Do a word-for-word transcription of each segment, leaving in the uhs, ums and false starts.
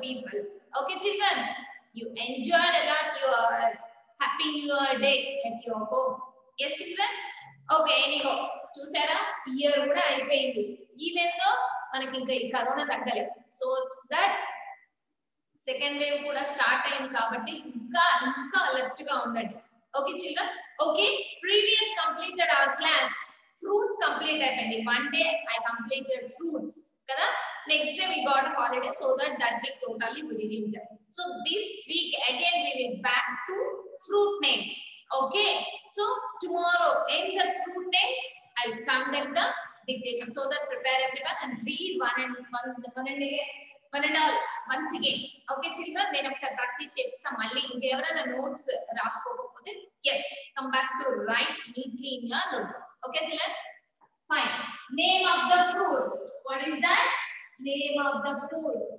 people. Okay, children, you enjoyed a lot your happy new year day at your home. Yes, children. Okay, anyhow, చూసారా year కూడా అయిపోయింది. Even though మనకి ఇంకా ఈ corona తగ్గలేదు. So that second wave కూడా start అయింది కాబట్టి ఇంకా ఇంకా అలర్ట్ గా ఉండండి. Okay children. Okay, previous completed our class. Fruits complete అయిపోయింది. One day I completed fruits కదా. Next day we got a holiday, so that that week totally we didn't. So this week again we will back to fruit names. Okay, so tomorrow in the fruit names I'll conduct the dictation, so that prepare everyone and read one and one one and again one and all once again. Okay children, నేను ఒకసారి practice చేస్తా. మళ్ళీ ఇంకెవరైనా notes రాసుకోకపోతే yes, come back to write neatly in your notebook. Okay children, fine. Name of the fruits. What is that? Name of the fruits.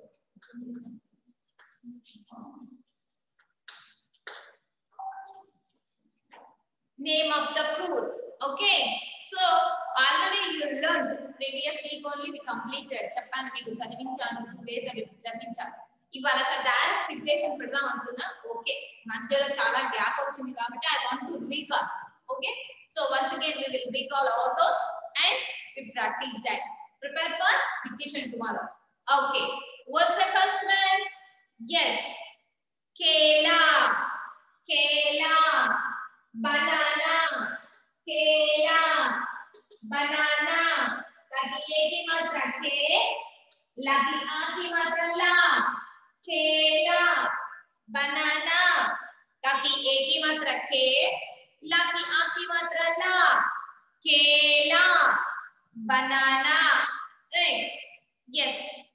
Name of the fruits. Okay, so already you learned previous week only we completed. చెప్పాను మీకు చదివించాను, two days అవి చదివించాను. ఇవాళ అసలు direct preparation పెడదాం అనుకున్నా. Okay, మధ్యలో చాలా gap వచ్చింది కాబట్టి I want to recall. Okay, so once again we will recall all those and we practice that. Prepare for dictation tomorrow. Okay, what's the first one? Yes, kela. Kela. Banana. Kela. Banana. Kaki A ki matra ke, lagi A ki matra la. Kela. Banana. Kaki A ki matra ke, lagi A ki matra la. Kela. Banana. Next. Yes.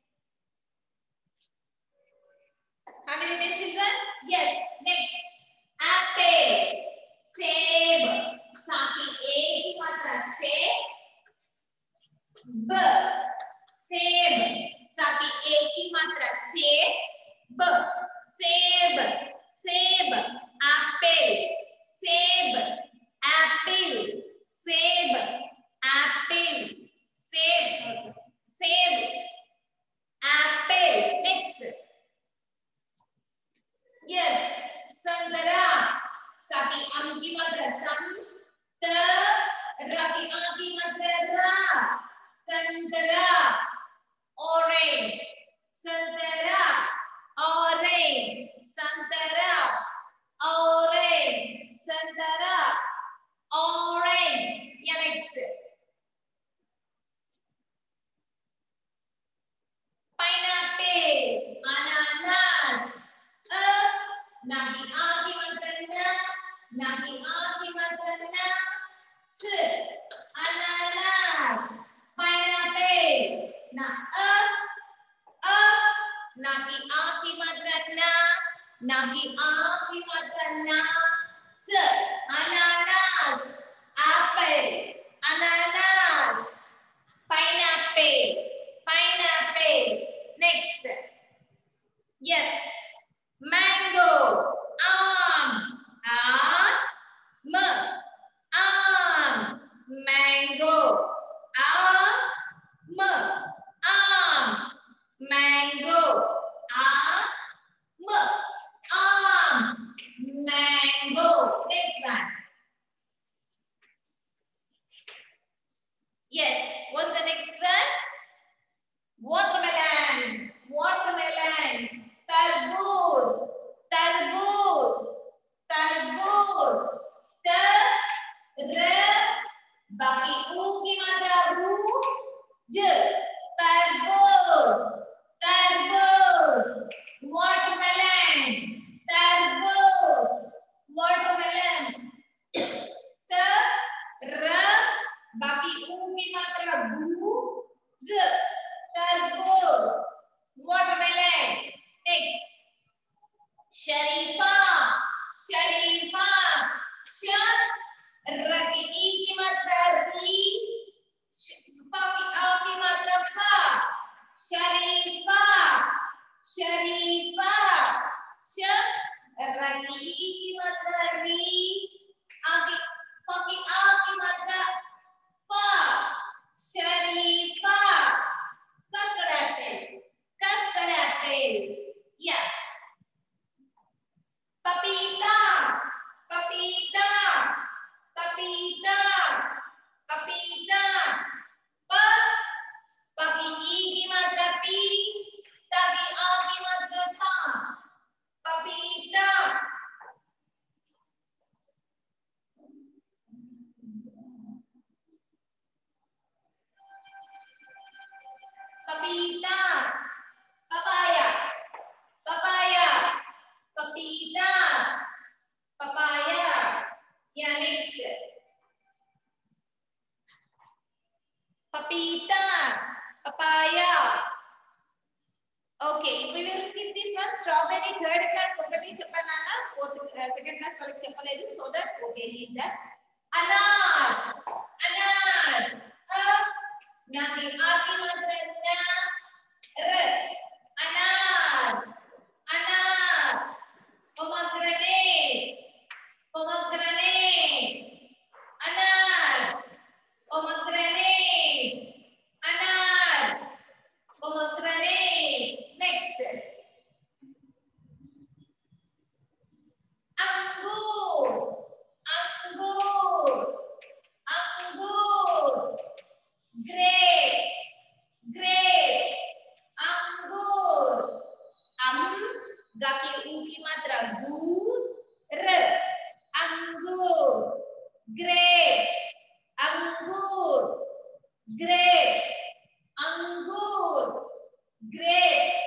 Have you written children? Yes. Next. Apple. Seb. Saki A ki matra se. B. Seb. Saki A ki matra se. B. Seb. Seb. Apple. Seb. Apple. Seb. Apple. Seb. Seb. Apple. Next. Yes. Santara. Saki am ki matra sam. Ta. Raki a ki matra ra. Santara. Orange. Santara. Orange. Santara. Orange. Santara. Orange. Yeah, next. Pineapple. Ananas. A. Nagi A ki matra na. Nagi A ki matra na. S. Ananas. Pineapple. Na A. A. Nagi A ki matra na. Nagi A ki matra na. S. Ananas. Apple. Ananas. Pineapple. Pineapple. Next. Yes. Mango. Am. Am. Am. Mango. Am. Am. Mango. Am. Am. Mango. Next one. Yes. What's the next one? Watermelon. Watermelon. Tarboos. Tarboos. Tarboos. Tar. Baki u ki matra ru. J. Tarboos. Tarboos. Watermelon. Tarboos. Watermelon. Tar. Baki u ki matra gu. Z. Tarboos. Watermelon. Next. Sharifa. Sharifa. Shar. Raki I ki matra ri. Fa ki A ki matra fa. Sharifa. Sharifa. Shar. Raki I ki matra ri. Agi. Fa ki A ki matra fa. Sharifa. papita, papaya. Okay, we will skip this one. Strawberry third class ఒకటి చెప్పానన్నా fourth second class వాళ్ళకి చెప్పలేదు so that okay leave that. Anar, anar. A nagi aki matra na r. Anar, anar. Pomegranate, pomegranate. Anar, pomegranate. Anar, pomegranate. Next. Anggur, anggur, anggur. Grapes, grapes. Anggur. Am, gaki u ki matra gu, r. Anggur. Grapes, anggur. Grapes, anggur. Grapes.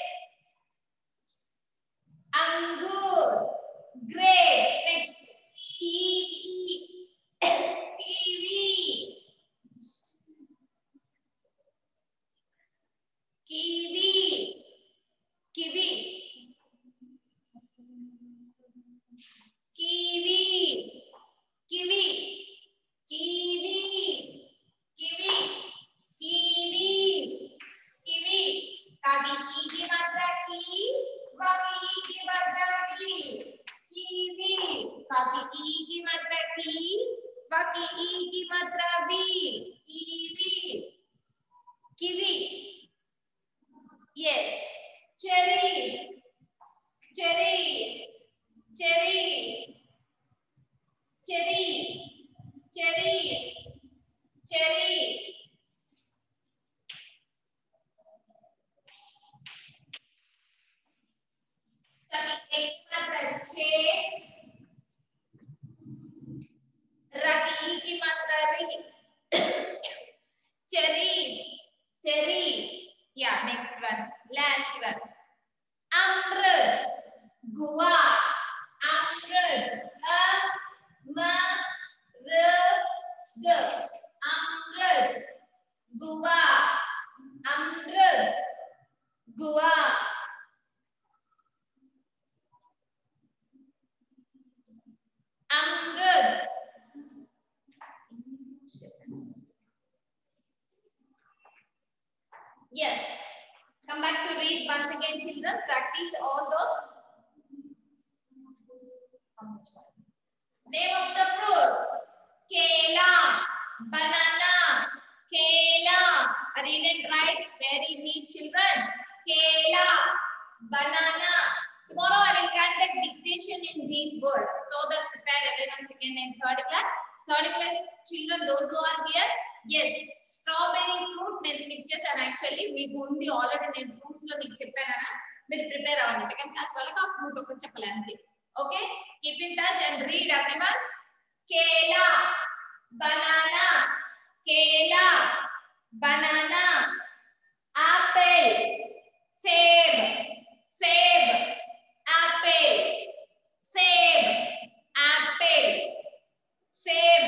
Anggur, grapes. Next, kiwi, kiwi, kiwi, kiwi, kiwi, kiwi, kiwi, kiwi, kiwi, kiwi. Kaki ki ki matra ki. Kaki ki matra ki, kiwi. Kaki ki ki matra ki, kaki i ki matra bi, kiwi, kiwi. Yes, cherries, cherries, cherries, cherry, cherries, cherry. Kaki ek matra che, raki ki matra ri. Cherries, cherry. Yeah, next one, last one. Amrut, gua, amrut, a, ma, r, d. Amrut, gua, amrut, gua. Amrut. Yes. Come back to read once again, children. Practice all those. Name of the fruits. Kela, banana, kela. Read and write very neat, children. Kela, banana. Tomorrow I will conduct dictation in these words so that prepare everyone second and third class. Third class children, those who are here, yes, strawberry fruit నేను skip చేశాను actually. మీకు ఉంది already నేను fruits లో మీకు చెప్పానన్నా మీరు prepare అవ్వండి. Second class వాళ్ళకి ఆ ఫ్రూట్ ఒకటి చెప్పలే అంతే. Okay, keep in touch and read everyone. Kela, banana, kela, banana. Apple, seb, seb. Apple, save, apple, save,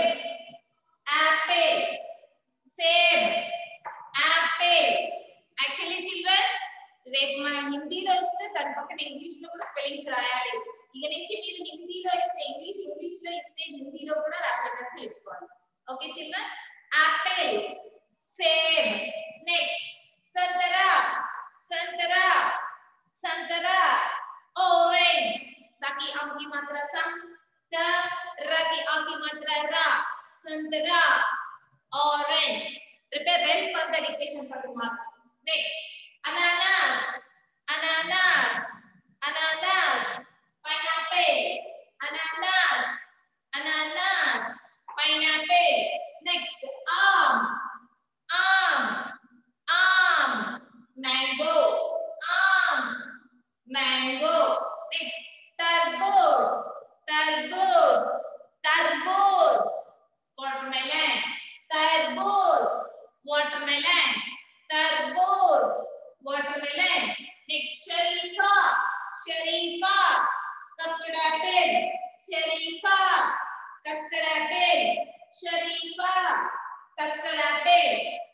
apple, save, apple. Actually, children, రేపు మనం హిందీలో ఇస్తే దాని పక్కన ఇంగ్లీష్ లో కూడా స్పెల్లింగ్స్ రాయాలి. ఇక నుంచి మీరు హిందీలో ఇస్తే ఇంగ్లీష్, ఇంగ్లీష్ లో ఇస్తే హిందీలో కూడా రాసేటట్టు నేర్చుకోవాలి. Okay children, apple, seb. Next, santra, santra, santra. Orange, saki angki matra sam, ta raki angki matra ra, santara, orange. Prepare well for the dictation for tomorrow. Next, ananas, ananas, ananas, pineapple, ananas, ananas, pineapple. Next, arm, arm, arm, mango, arm. Mango. Next, tarboos, tarboos, tarboos. Watermelon, tarboos, watermelon, tarboos, watermelon. Next, sharifa, sharifa, custard apple, sharifa, custard apple, sharifa, custard apple.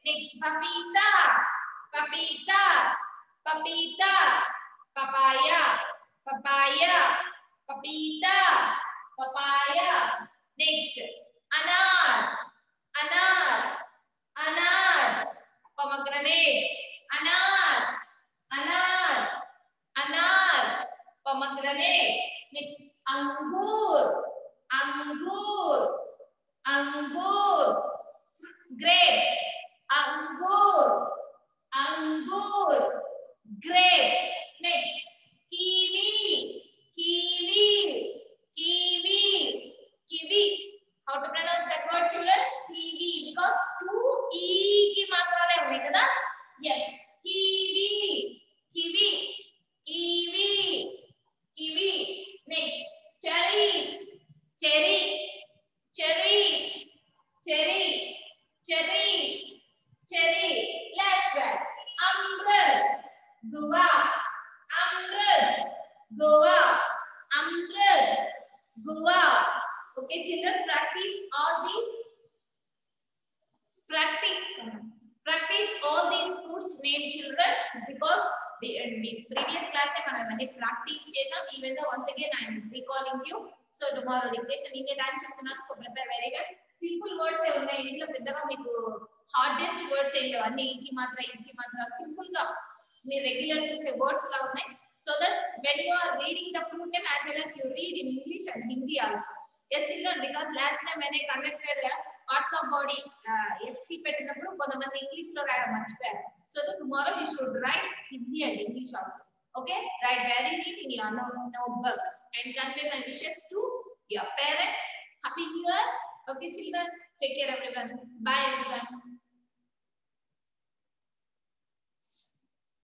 Next, papita, papita, papita, papaya, papaya, papita, papaya. Next, anar, anar, anar, pomegranate, anar, anar, anar, pomegranate. Next, anggur, anggur, anggur, grapes, anggur, anggur, grapes. Next, kiwi, kiwi, kiwi, kiwi. How to pronounce that word, children? Kiwi, because two e ki matrale unnayi kada. Yes, kiwi, kiwi, kiwi, kiwi. Next, cherries, cherry, cherries, cherry, cherries, cherry. Last one, amrut, guava, amrut, guava, amrut, guava. Okay, children, practice all these. Practice, practice all these fruits name, children, because the, the previous class I am practice chesam. Even though once again I am recalling you. So tomorrow dictation in a time chapter, so prepare very good. Simple words say unna idlo peddaga meeku hardest words say anni inki matra inki matra simple ga me regular chuse words la unnai, so that when you are reading the fruit name as well as you read in English and Hindi also. Yes, children, because last time when I conducted parts of body uh, S T పెట్టినప్పుడు కొంతమంది English లో రాయడం మర్చిపోయారు. So that tomorrow you should write Hindi and English also. Okay, write very neat in your notebook and convey my wishes to your parents. Happy New Year. Okay, children, take care everyone. Bye everyone.